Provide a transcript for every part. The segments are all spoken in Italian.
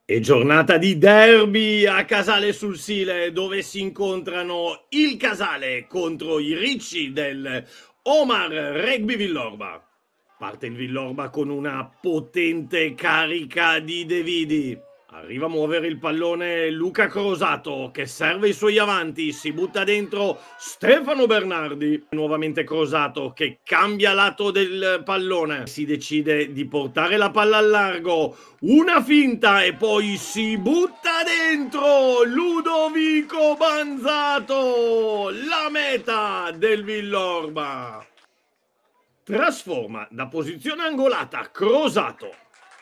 E giornata di derby a Casale sul Sile, dove si incontrano il Casale contro i Ricci del Omar Rugby Villorba. Parte il Villorba con una potente carica di De Vidi. Arriva a muovere il pallone Luca Crosato, che serve i suoi avanti, si butta dentro Stefano Bernardi. Nuovamente Crosato che cambia lato del pallone, si decide di portare la palla al largo, una finta e poi si butta dentro Ludovico Banzato, la meta del Villorba. Trasforma da posizione angolata Crosato.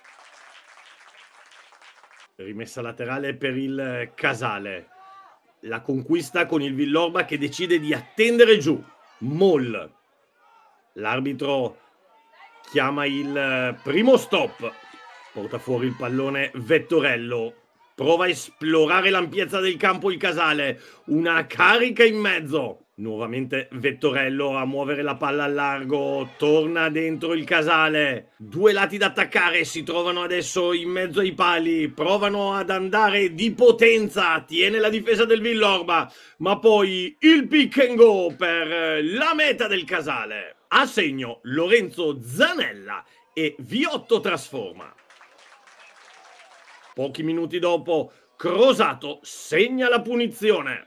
Rimessa laterale per il Casale. La conquista con il Villorba che decide di attendere giù. Moll. L'arbitro chiama il primo stop. Porta fuori il pallone Vettorello. Prova a esplorare l'ampiezza del campo il Casale. Una carica in mezzo. Nuovamente Vettorello a muovere la palla al largo, torna dentro il Casale, due lati da attaccare, si trovano adesso in mezzo ai pali, provano ad andare di potenza, tiene la difesa del Villorba, ma poi il pick and go per la meta del Casale. A segno Lorenzo Zanella e Viotto trasforma. Pochi minuti dopo Crosato segna la punizione.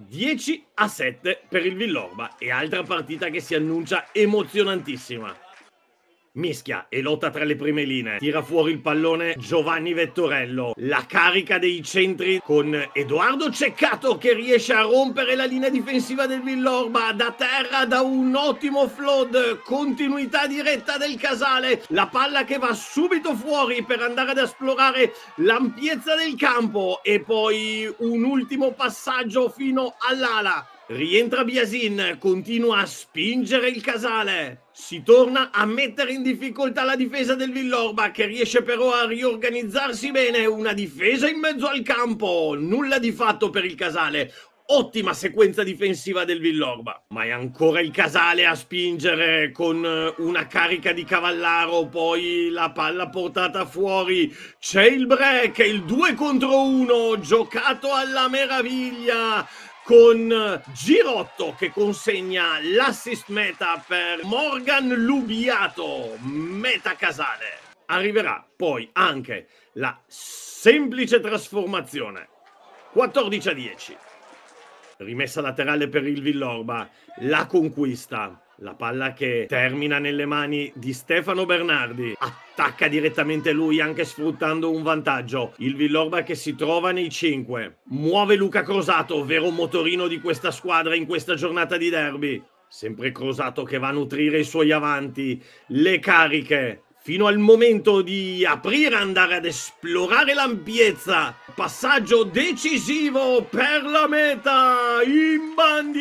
10-7 per il Villorba e altra partita che si annuncia emozionantissima. Mischia e lotta tra le prime linee, tira fuori il pallone Giovanni Vettorello, la carica dei centri con Edoardo Ceccato che riesce a rompere la linea difensiva del Villorba, da terra da un ottimo flood, continuità diretta del Casale, la palla che va subito fuori per andare ad esplorare l'ampiezza del campo e poi un ultimo passaggio fino all'ala. Rientra Biasin, continua a spingere il Casale. Si torna a mettere in difficoltà la difesa del Villorba che riesce però a riorganizzarsi bene. Una difesa in mezzo al campo. Nulla di fatto per il Casale. Ottima sequenza difensiva del Villorba. Ma è ancora il Casale a spingere con una carica di Cavallaro. Poi la palla portata fuori. C'è il break, il 2 contro 1 giocato alla meraviglia, con Girotto che consegna l'assist meta per Morgan Lubiato, meta Casale. Arriverà poi anche la semplice trasformazione. 14-10. Rimessa laterale per il Villorba, la conquista. La palla che termina nelle mani di Stefano Bernardi. Attacca direttamente lui anche sfruttando un vantaggio. Il Villorba che si trova nei 5. Muove Luca Crosato, vero motorino di questa squadra in questa giornata di derby. Sempre Crosato che va a nutrire i suoi avanti. Le cariche fino al momento di aprire, andare ad esplorare l'ampiezza. Passaggio decisivo per la meta in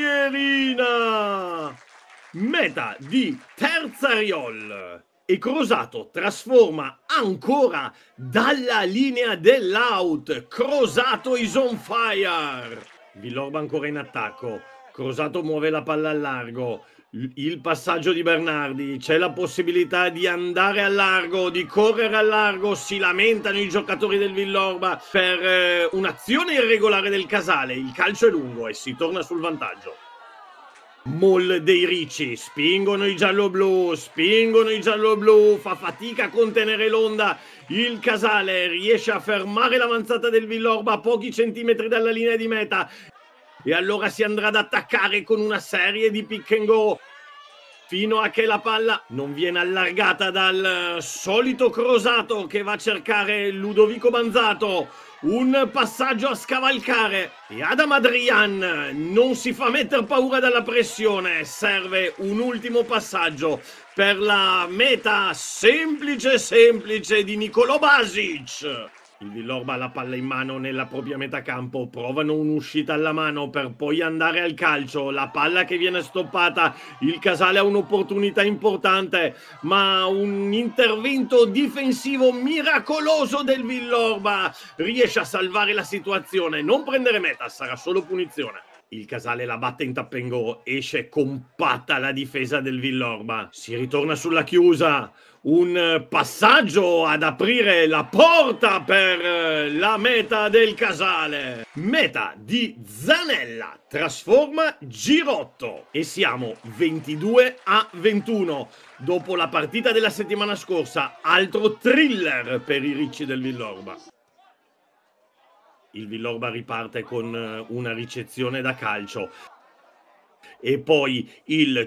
bandierina. Meta di Terzariol. E Crosato trasforma ancora dalla linea dell'out. Crosato is on fire. Villorba ancora in attacco. Crosato muove la palla al largo. Il passaggio di Bernardi, c'è la possibilità di andare al largo, di correre al largo, si lamentano i giocatori del Villorba per un'azione irregolare del Casale. Il calcio è lungo e si torna sul vantaggio. Moll dei Ricci, spingono i gialloblu, fa fatica a contenere l'onda. Il Casale riesce a fermare l'avanzata del Villorba a pochi centimetri dalla linea di meta. E allora si andrà ad attaccare con una serie di pick and go fino a che la palla non viene allargata dal solito Crosato che va a cercare Ludovico Banzato. Un passaggio a scavalcare e Adam Adrian non si fa mettere paura dalla pressione. Serve un ultimo passaggio per la meta semplice di Nicolò Basic. Il Villorba ha la palla in mano nella propria metà campo, provano un'uscita alla mano per poi andare al calcio, la palla che viene stoppata, il Casale ha un'opportunità importante, ma un intervento difensivo miracoloso del Villorba riesce a salvare la situazione, non prendere meta, sarà solo punizione. Il Casale la batte in tap and go, esce compatta la difesa del Villorba, si ritorna sulla chiusa. un passaggio ad aprire la porta per la meta del Casale. Meta di Zanella trasforma Girotto e siamo 22-21 dopo la partita della settimana scorsa. Altro thriller per i ricci del Villorba. Il Villorba riparte con una ricezione da calcio. E poi il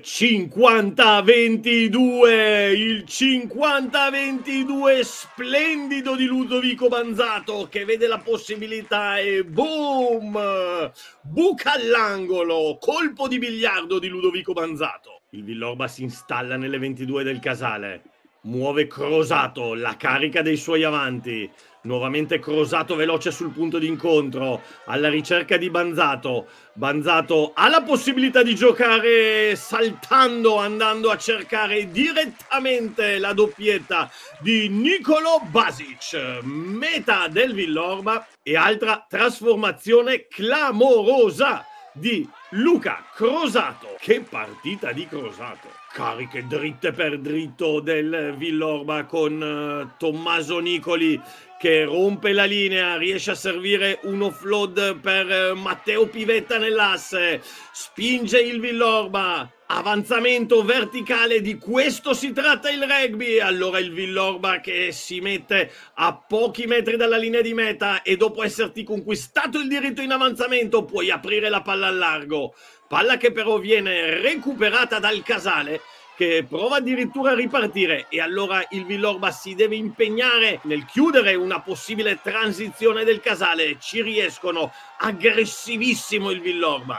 50-22, il 50-22 splendido di Ludovico Banzato che vede la possibilità e boom! Buca all'angolo, colpo di biliardo di Ludovico Banzato. Il Villorba si installa nelle 22 del Casale, muove Crosato, la carica dei suoi avanti. Nuovamente Crosato veloce sul punto di incontro, alla ricerca di Banzato. Banzato ha la possibilità di giocare saltando, andando a cercare direttamente la doppietta di Nicolo Basic. Meta del Villorba e altra trasformazione clamorosa di Luca Crosato. Che partita di Crosato! Cariche dritte per dritto del Villorba con Tommaso Nicoli che rompe la linea, riesce a servire un offload per Matteo Pivetta nell'asse, spinge il Villorba, avanzamento verticale, di questo si tratta il rugby. Allora il Villorba che si mette a pochi metri dalla linea di meta e dopo esserti conquistato il diritto in avanzamento puoi aprire la palla al largo, palla che però viene recuperata dal Casale che prova addirittura a ripartire e allora il Villorba si deve impegnare nel chiudere una possibile transizione del Casale. Ci riescono, aggressivissimo il Villorba.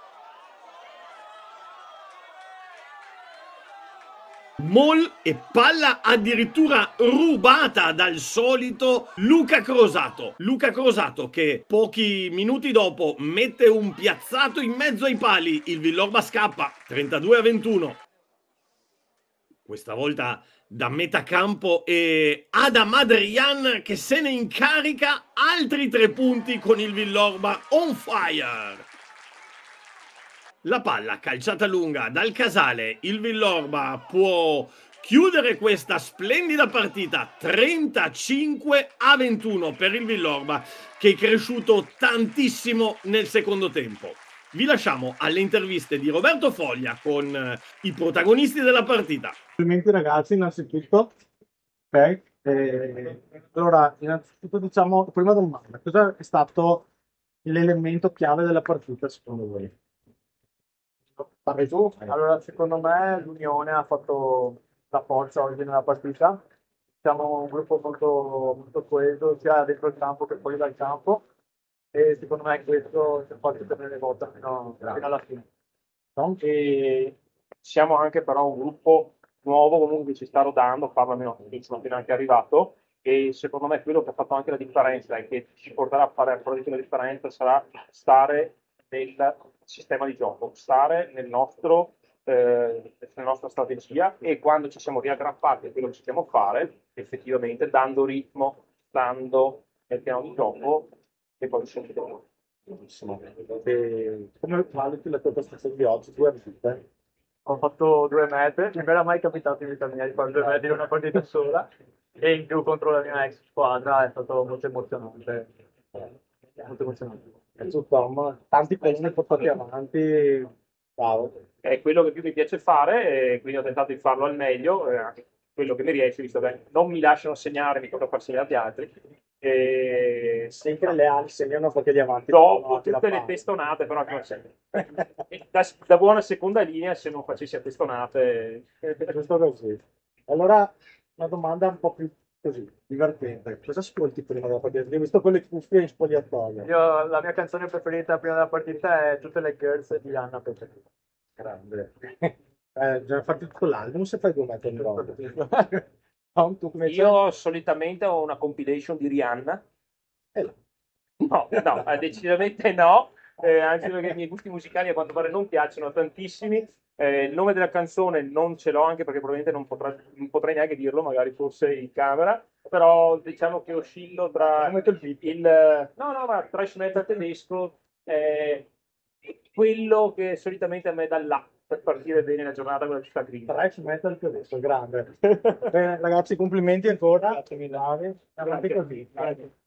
Mol e palla addirittura rubata dal solito Luca Crosato. Luca Crosato che pochi minuti dopo mette un piazzato in mezzo ai pali. Il Villorba scappa 32-21. Questa volta da metacampo e Adam Adrian che se ne incarica, altri 3 punti con il Villorba on fire. La palla calciata lunga dal Casale, il Villorba può chiudere questa splendida partita 35-21 per il Villorba che è cresciuto tantissimo nel secondo tempo. Vi lasciamo alle interviste di Roberto Foglia con i protagonisti della partita. Complimenti ragazzi, innanzitutto. Ok. Allora, innanzitutto diciamo, prima domanda, cosa è stato l'elemento chiave della partita secondo voi? Parli tu? Allora, secondo me l'Unione ha fatto la forza oggi nella partita. Siamo un gruppo molto coeso sia dentro il campo che fuori dal campo e secondo me questo ci ha fatto tenere botta fino alla fine. E siamo anche però un gruppo nuovo, comunque ci sta rodando, parlo almeno che sono appena anche arrivato, e secondo me quello che ha fatto anche la differenza e che ci porterà a fare ancora di più la differenza sarà stare nel sistema di gioco, stare nella nostra strategia, e quando ci siamo riaggrappati a quello che sappiamo fare, effettivamente dando ritmo, stando nel piano di gioco, e poi ci sono. E come valuti la tua prestazione di oggi? 2 vite? Ho fatto 2 mete, non mi era mai capitato in vita mia di fare 2 mete in una partita sola e in più contro la mia ex squadra è stato molto emozionante. Molto emozionante. E tu Tom, tanti pezzi portati avanti, bravo. È quello che più mi piace fare, e quindi ho tentato di farlo al meglio, anche quello che mi riesce, visto che non mi lasciano segnare, mi tocca far segnare agli altri. E Sempre le ali segnano perché gli avanti. dopo tutte le testonate, però come sempre. Da buona seconda linea, se non facessi a testonate. Giusto così. Allora, una domanda un po' più così, divertente. Cosa ascolti prima della partita? Hai visto quelle cuffie in spogliatoio? La mia canzone preferita prima della partita è Tutte le Girls di Anna Petrelli. Grande. Già fatti tutto l'album se fai 2 metri in roba. Tom, tu come Io solitamente ho una compilation di Rihanna. là. No, decisamente no, anche perché i miei gusti musicali a quanto pare non piacciono tantissimi. Il nome della canzone non ce l'ho, anche perché probabilmente non potrei neanche dirlo, magari forse in camera, però diciamo che oscillo tra Non metto il beat. ma thrash metal tedesco, quello che solitamente a me dà là, per partire bene la giornata con la città grigia. Thrash metal tedesco, grande. Bene, ragazzi, complimenti ancora. Grazie mille. Avanti così. Grazie.